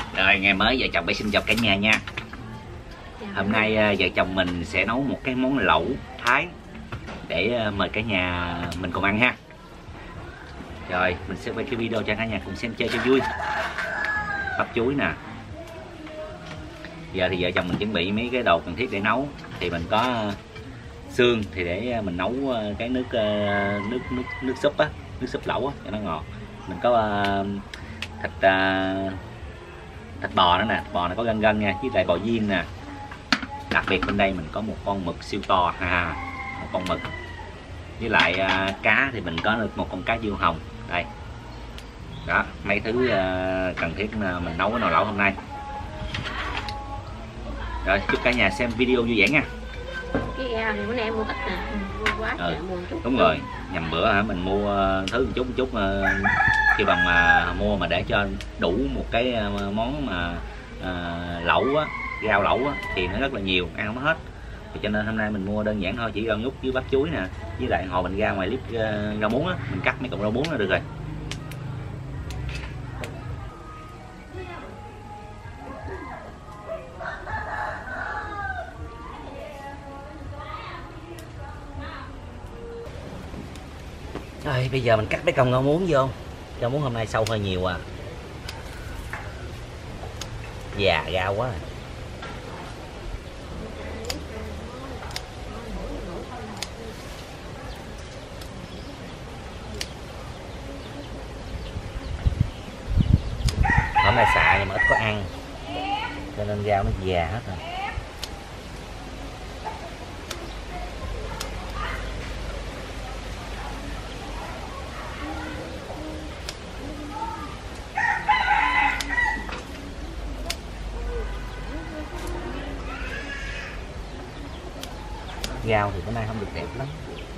Rồi, ngày mới vợ chồng phải xin chào cả nhà nha. Hôm nay vợ chồng mình sẽ nấu một cái món lẩu Thái để mời cả nhà mình cùng ăn ha. Rồi, mình sẽ quay cái video cho cả nhà cùng xem chơi cho vui. Bắp chuối nè. Giờ thì vợ chồng mình chuẩn bị mấy cái đồ cần thiết để nấu. Thì mình có xương thì để mình nấu cái nước súp á, nước súp lẩu á cho nó ngọt. Mình có thịt bò nữa nè, bò này có gân nha, với lại bò viên nè. Đặc biệt bên đây mình có một con mực siêu to ha, một con mực. Với lại cá thì mình có được một con cá diêu hồng đây. Đó, mấy thứ cần thiết mình nấu cái nồi lẩu hôm nay. Rồi, chúc cả nhà xem video vui vẻ nha. Cái gao thì bữa nay em mua ít nè, mua quá mua chút. Đúng rồi, nhầm bữa mình mua thứ một chút khi bằng mà mua mà để cho đủ một cái món mà lẩu á, rau lẩu á, thì nó rất là nhiều, ăn không hết. Thì cho nên hôm nay mình mua đơn giản thôi, chỉ rau nhút với bắp chuối nè, với lại hồi mình ra ngoài clip rau muống á, mình cắt mấy cọng rau muống là được rồi. Rồi bây giờ mình cắt mấy cọng rau muống vô. Rau muống hôm nay sâu hơi nhiều à, già rau quá. Hôm nay xạ nhưng mà ít có ăn cho nên rau nó già hết rồi. Rau thì bữa nay không được đẹp lắm.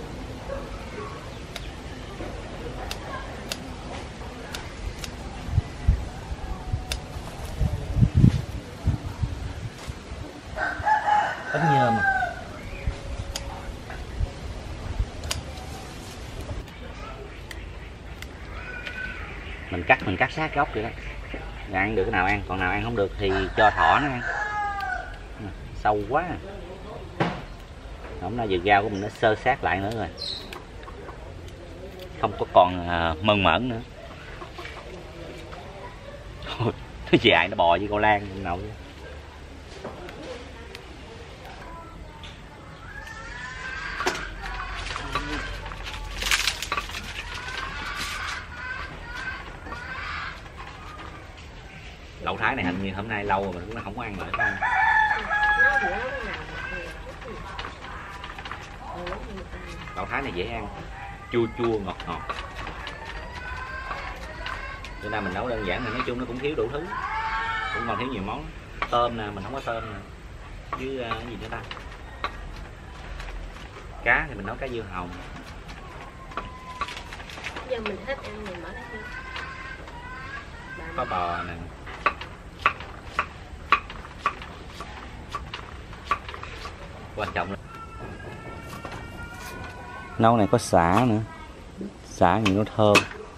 Bánh nhôm à. Mình cắt sát gốc vậy đó. Rồi ăn được cái nào ăn, còn nào ăn không được thì cho thỏ nó ăn. Sâu quá. Hôm nay giờ rau của mình nó sơ sát lại nữa rồi, không có còn mơn mởn nữa. Thôi, nó dài nó bò với con lan nào. Lẩu Thái này hình như hôm nay lâu rồi mình cũng không có ăn lại phải không? Lẩu Thái này dễ ăn, chua chua ngọt ngọt. Bữa nay mình nấu đơn giản thì nói chung nó cũng thiếu đủ thứ, cũng còn thiếu nhiều món. Tôm nè, mình không có tôm nè, với cái gì nữa ta. Cá thì mình nấu cá diêu hồng. Giờ mình thích ăn mình mở ra. Có bò nè. Quan trọng là nấu này có sả nữa, sả thì nó thơm.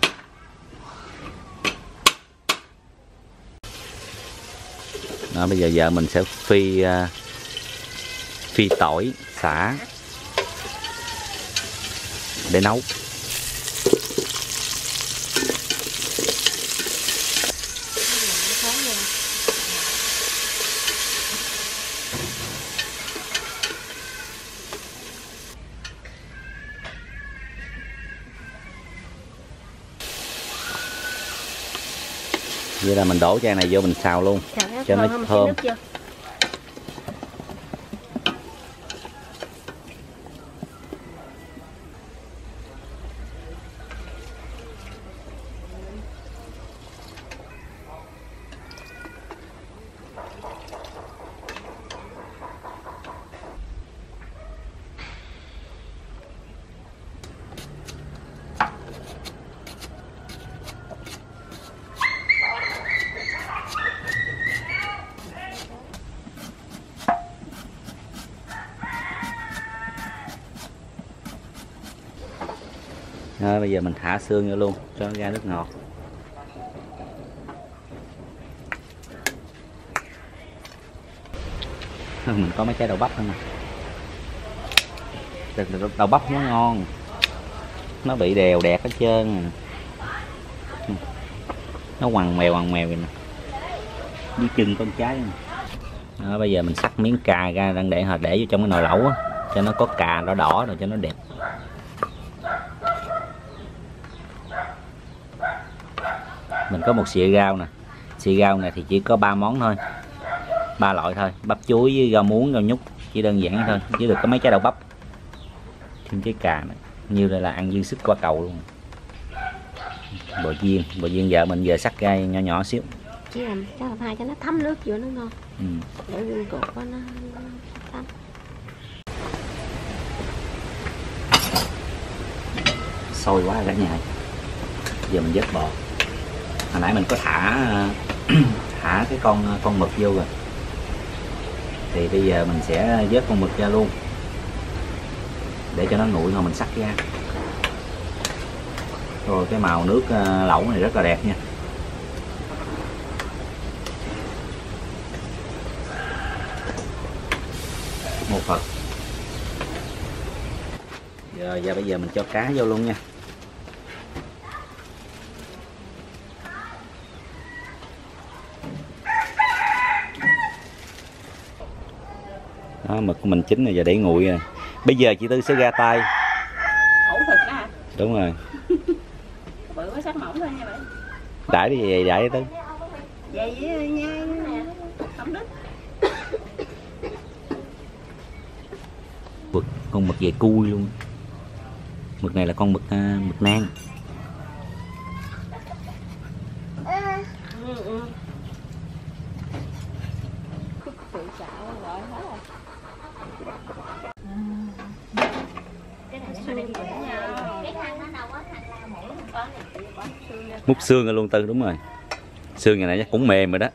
Đó, bây giờ vợ mình sẽ phi tỏi sả để nấu. Vậy là mình đổ chai này vô mình xào luôn cho nó thơm. Rồi, bây giờ mình thả xương vô luôn cho nó ra nước ngọt. Mình có mấy trái đậu bắp nữa nè. Đậu bắp nó ngon, nó bị đều đẹp hết trơn, nó quằn mèo vậy nè, dưới chân con trái nè. Đó, bây giờ mình xắt miếng cà ra đang để vô trong cái nồi lẩu á, cho nó có cà đỏ đỏ rồi cho nó đẹp. Mình có một xịa rau nè, xịa rau này thì chỉ có 3 món thôi, 3 loại thôi, bắp chuối với rau muống, rau nhút, chỉ đơn giản thôi, chứ được có mấy trái đậu bắp, thêm trái cà nữa, như là ăn dư sức qua cầu luôn. Bò viên vợ mình giờ sắc ra nhỏ nhỏ xíu, chỉ làm hai cho nó thấm nước vô nó ngon. Để viên cột nó thấm. Sôi quá cả nhà. Giờ mình vớt bò. Hồi nãy mình có thả cái con mực vô rồi, thì bây giờ mình sẽ vớt con mực ra luôn để cho nó nguội rồi mình xắt ra. Rồi cái màu nước lẩu này rất là đẹp nha. Một phần. Giờ bây giờ mình cho cá vô luôn nha. Đó, mực của mình chín rồi, giờ để nguội rồi. Bây giờ chị Tư sẽ ra tay. Ủ thịt đó hả? Đúng rồi. Bự có sắc mỏng thôi nha bạn. Đãi đi vậy đãi Tư. Vậy với nhai nè, không đứt. Con mực về cui luôn. Mực này là con mực nang. Múc xương ra luôn Tư, đúng rồi. Xương này chắc cũng mềm rồi đó.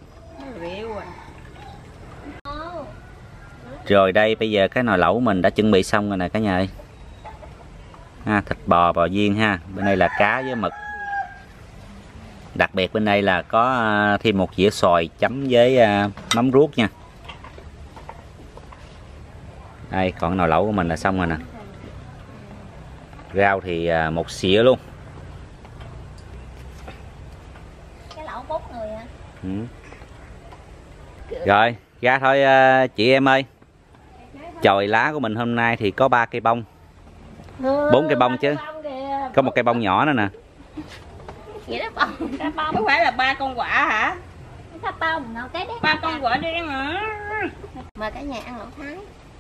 Rồi đây bây giờ cái nồi lẩu mình đã chuẩn bị xong rồi nè cả nhà ơi. Thịt bò viên ha, bên đây là cá với mực. Đặc biệt bên đây là có thêm một dĩa xoài chấm với mắm ruốc nha. Đây, còn nồi lẩu của mình là xong rồi nè. Rau thì một xỉa luôn. Cái lẩu 4 người hả? Rồi, ra thôi chị em ơi. Chồi lá của mình hôm nay thì có 3 cây bông. 4 cây bông chứ. Có một cây bông nhỏ nữa nè. Vậy đó bông. Không phải là 3 con quả hả? Cái bông nào cái đấy. 3 con quả đen hả? Mời cả nhà ăn lẩu Thái.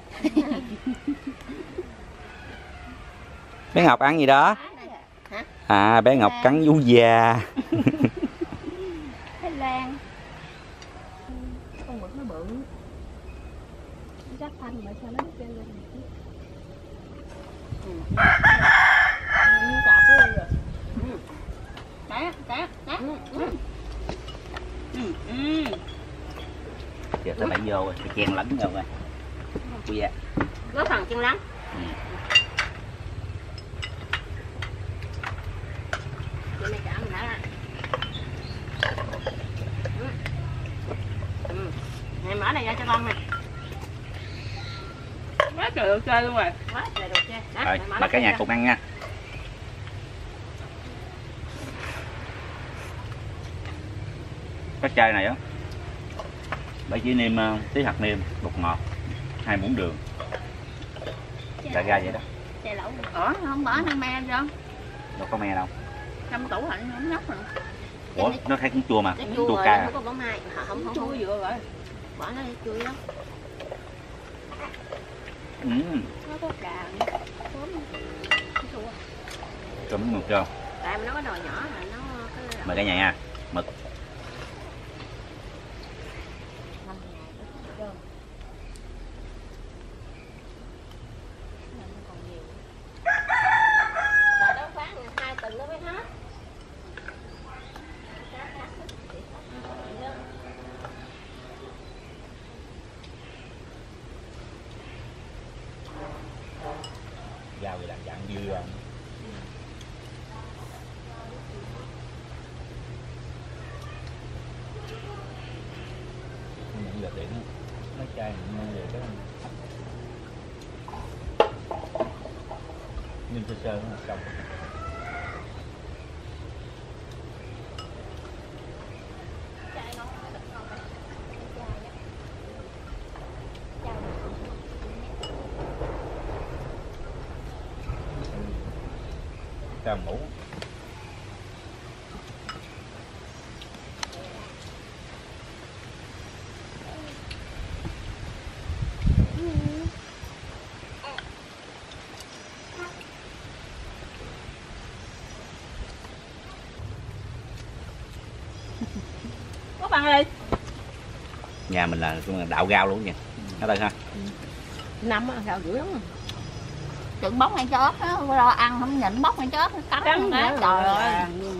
Bé Ngọc ăn gì đó? À, bé Ngọc cắn vú già. Thái Lan. Con mực nó bự. Rắc thanh mà sao nó trên lên. Giờ tới bãi vô rồi, phải chen lấn vô rồi. Ui da. Có phần chân lắng. Chị này chạm hả? Này mở này ra cho con nè. Quá trời đồ chơi luôn rồi. Quá trời đồ chơi. Rồi, mời cả nhà cùng ăn nha. Cái chai này á, bảy chỉ nêm tí hạt nêm, bột ngọt, 2 muỗng đường. Là ra vậy đó. Chai lẩu. Không bỏ năng me vô. Đâu có me đâu. Trong tủ lạnh không nhóc rồi. Ủa, nó thấy cũng chua mà, chua cay. Không có bỏ mai, không chua vừa rồi. Bỏ nó chua lắm. Nó có cà Cấm mực chưa? Tại mà nó có nồi nhỏ là nó mời cả nhà nha. Mực. Rau thì làm dạng dưa. Đây, vậy đó. Nhưng sơ sơ nó cầm. Cầm mũ. Có bằng đi. Nhà mình là đạo rau luôn nha. Ở đây ha. Năm rau dữ lắm. Đừng bóc ngay chót á, lo ăn không nhịn bóc ngay chót cắn nữa. Trời ơi.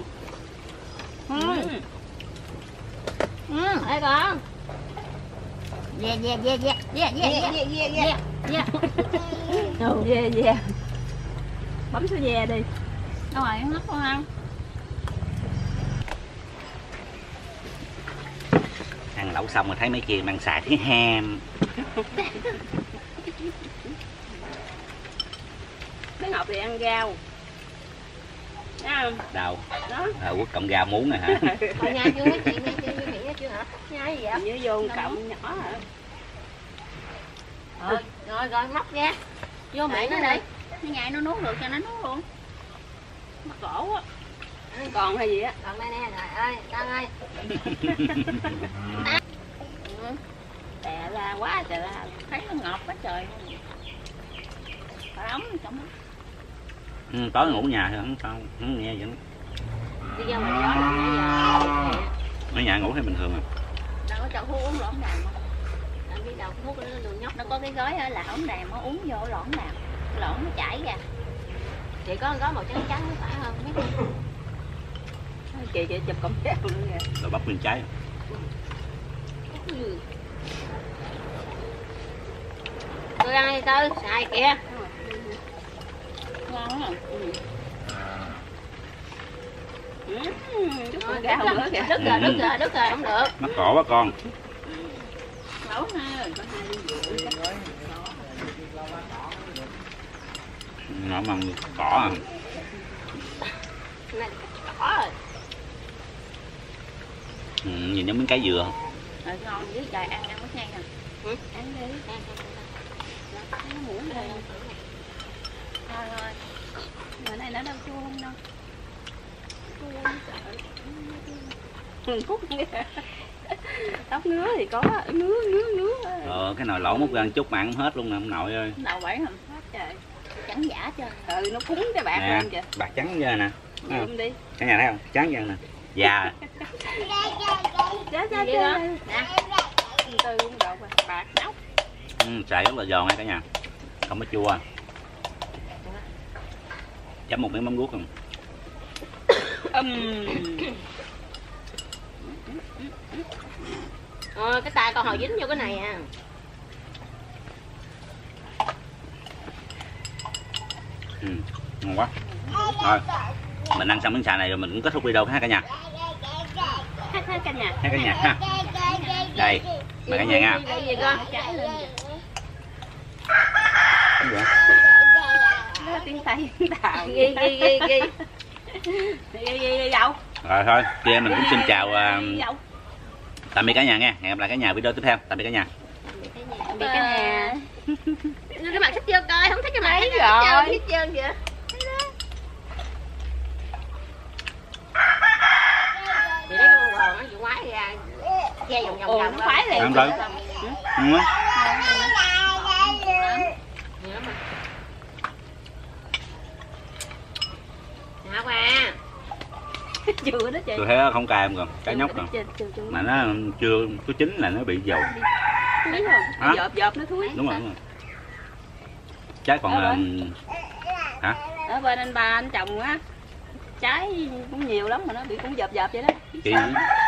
Đây con. Yeah. Bấm số ve đi. Đâu rồi, nó con ăn. Ăn lẩu xong rồi thấy mấy chị mang xài cái ham. Cái Ngọc thì ăn rau. Thấy không? Đâu? Đó. Quất cộng rau muống nè hả? Thôi nhai chưa mấy chị, nhai chưa hả? Nhai gì vậy? Nhớ vô cộng nhỏ hả? Rồi móc ra. Vô miệng nó đi. Nó nhai nó nuốt được cho nó nuốt luôn. Mắc cổ á. Còn hay gì á? Còn đây nè, trời ơi, Tân ơi. Tè ra quá trời ra, thấy nó ngọt quá trời. Phải ống trong đó. Tối ngủ nhà thì không nghe vậy. Đi ra ngoài gió là nãy giờ. Ở nhà ngủ thấy bình thường à. Đâu có cho hút uống lỏng đàm không? Làm biết đâu hút nó lùn nhóc nó có cái gói là ống đàm nó uống vô lỏng đàm. Lỏng nó chảy ra. Chị có gói màu trắng trắng mới phải hơn biết không? Chị chụp công treo luôn kìa. Rồi bắp nguyên trái. Tôi ăn đi Tư, xài kìa. Ngon quá. Chút con gà không nữa kìa. Đứt rồi, không được. Mắc cổ quá con. Nấu ha, con hai ly rượu. Nó măng cỏ à. Này cỏ rồi. Nhìn giống miếng cái dừa. Rồi ngon với trời ăn có nhanh nè. Ăn đi. Nó muỗng đây. Thôi. Bữa nay nó đâu chua không đâu. Chua sợ. Cút nghe. Tóc ngứa thì có, ngứa. Cái nồi lẩu múc ra chút mà ăn không hết luôn nè ông nội ơi. Nào bảy hầm hết trời. Trắng giả cho. Nó cúng cái bạc lên kìa. Bạc trắng ra nè. Đi. Cả nhà thấy không? Trắng ra nè. Già. Nè. Tư cũng đậu bạc nóc. Xài rất là giòn nha cả nhà. Không có chua. Chấm một miếng mắm ruốc không? Cái tay con hồi dính vô cái này à. Ngon quá. Thôi mình ăn xong miếng xài này rồi mình cũng kết thúc video ha cả nhà. Hát cả nhà. Ha cả nhà ha. Đây mời cả nhà nha. Gì con? Trái lên. Nó tiếng Tây Tàu. Ghi dậu. Rồi thôi, kia mình cũng xin chào tạm biệt cả nhà nha. Hẹn gặp lại cả nhà video tiếp theo. Tạm biệt cả nhà. Tạm biệt cả nhà. Cái mặt thích chưa coi, không thích cái mặt rồi. Thích trơn kìa. Chị thấy cái con bò nó chị quái ra. Che vòng nó khoái liền. Ăn rồi. Hả qua. Chưa đó chị. Tôi thấy không cay không còn, cá nhóc rồi. Mà nó chưa có chín là nó bị dầu. Thúi không? Dợp nó thúi. Đúng rồi. Trái còn hả? Ở bên anh ba anh chồng á. Trái cũng nhiều lắm mà nó bị cũng dợp vậy đó. Chị